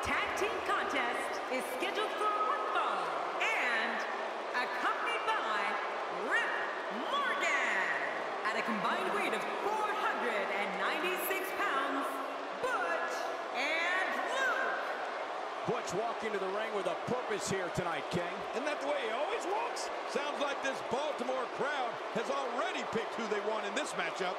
tag team contest is scheduled for one fall and accompanied by Rip Morgan. At a combined weight of 496 pounds, Butch and Luke. Butch walking to the ring with a purpose here tonight, King. Isn't that the way he always walks? Sounds like this Baltimore crowd has already picked who they want in this matchup.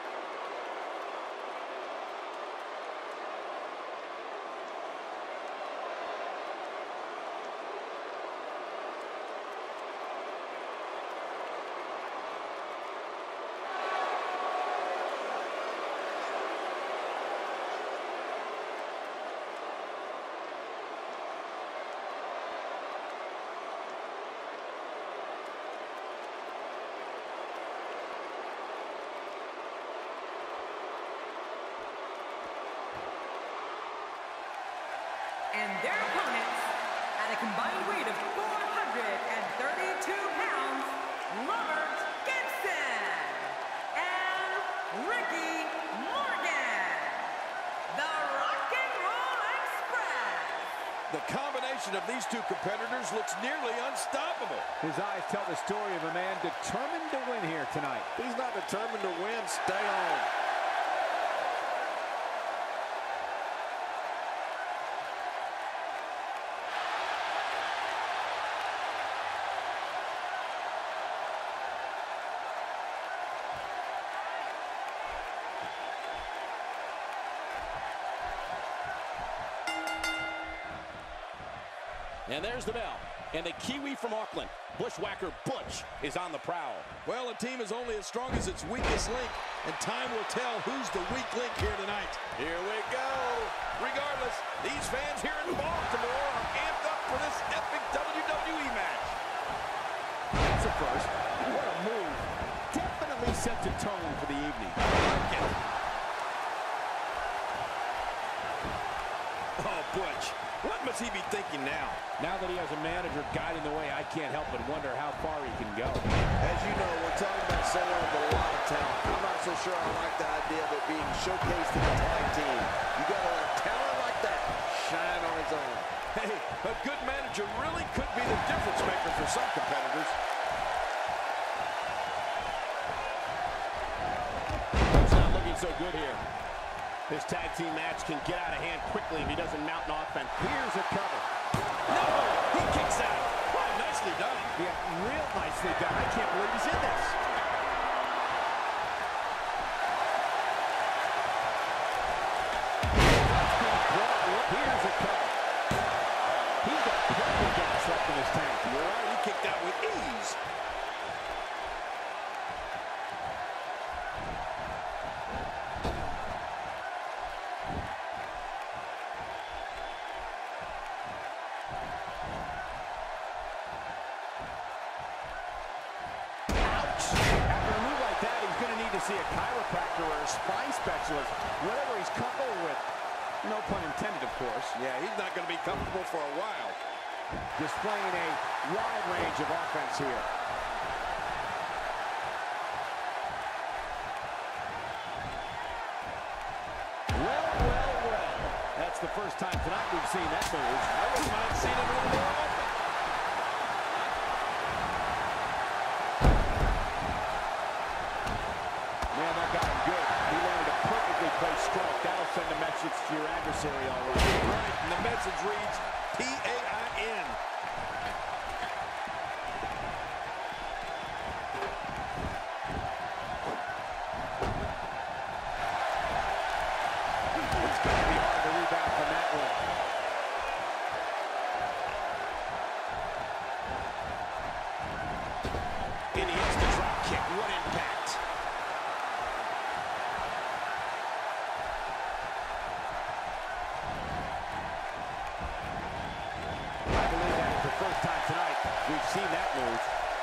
And their opponents, at a combined weight of 432 pounds, Robert Gibson and Ricky Morgan, the Rock and Roll Express. The combination of these two competitors looks nearly unstoppable. His eyes tell the story of a man determined to win here tonight. If he's not determined to win, stay home. And there's the bell. And the Kiwi from Auckland, Bushwhacker Butch, is on the prowl. Well, a team is only as strong as its weakest link, and time will tell who's the weak link here tonight. Here we go. Regardless, these fans here in Baltimore are amped up for this epic WWE match. That's a first. What a move. Definitely sets a tone for the evening. Oh, Butch. What must he be thinking now? Now that he has a manager guiding the way, I can't help but wonder how far he can go. As you know, we're talking about someone with a lot of talent. I'm not so sure I like the idea of it being showcased in a tag team. You got to let talent like that shine on its own. Hey, a good manager really could be the difference maker for some competitors. It's not looking so good here. This tag team match can get out of hand quickly if he doesn't mount an offense. Here's a cover. No! He kicks out. Wow, nicely done. Yeah, real nicely done. I can't believe he's in this. Here's a cover. He's got plenty of gas left in his tank. You're right, he kicked out with ease. See a chiropractor or a spine specialist, whatever he's comfortable with. No pun intended, of course. Yeah, he's not going to be comfortable for a while. Displaying a wide range of offense here. Well. That's the first time tonight we've seen that move. I wouldn't mind seeing it a little more often. Man, that got him good. He landed a perfectly placed strike. That'll send a message to your adversary, all right. Right, and the message reads P-A-I-N. It's going to be hard to rebound from that one. And he hits the drop kick. What impact. I believe that is the first time tonight we've seen that move.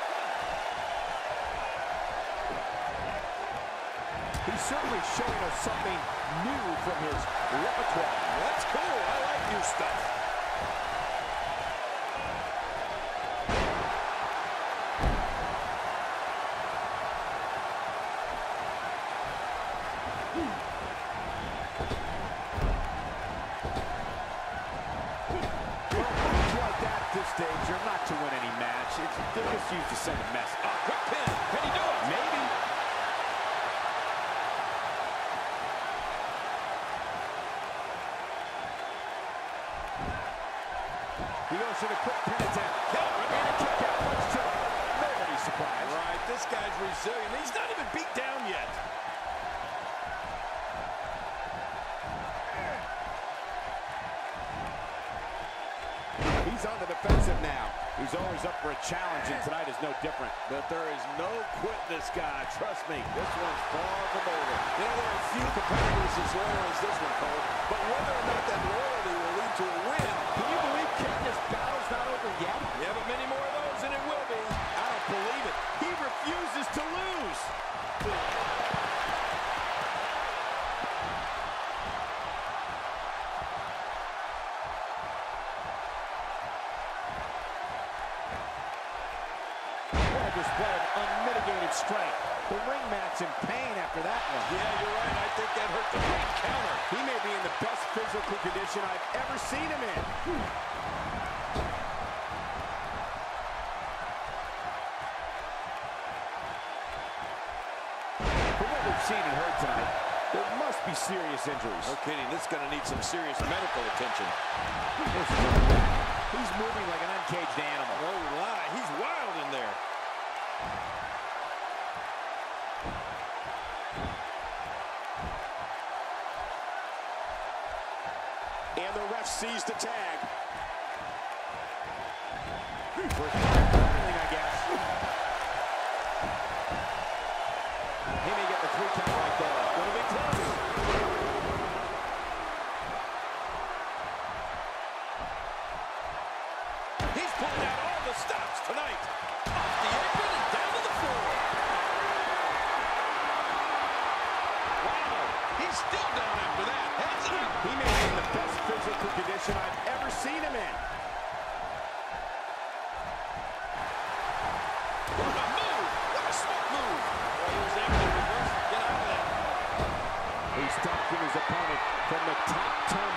He's certainly showing us something new from his repertoire. That's cool. I like new stuff. send a message. Oh, quick pin. Can he do it? Maybe. He goes for the quick pin attempt. And a kick out. Punch to it. Nobody's surprised. Right, this guy's resilient. He's not even beat down yet. He's on the defensive now. He's always up for a challenge, and tonight is no different. But there is no quit this guy. Trust me, this one's far from over. You know, there are few competitors as loyal as this one, Cole. But whether or not that loyalty will lead to a win. Can you believe King, this battle's not over yet? Yeah, but many more of those, and it will be. I don't believe it. He refuses to lose. What a display of unmitigated strength. The ring mat's in pain after that one. Yeah, you're right. I think that hurt the right counter. He may be in the best physical condition I've ever seen him in. From what we've seen and heard tonight, there must be serious injuries. No kidding. This is going to need some serious medical attention. He's moving like an uncaged animal. No lie. He's wild in there. And the ref sees the tag. I guess. He may get the 3 count right there. Gonna be close. He's pulling out all the stops tonight. Off the apron and down to the floor. Wow. He's still down after that. Heads up. He may be in the best physical condition I've ever seen him in. What a move. What a smart move. Well, he was able to reverse and get out of that. He's stalking his opponent from the top turn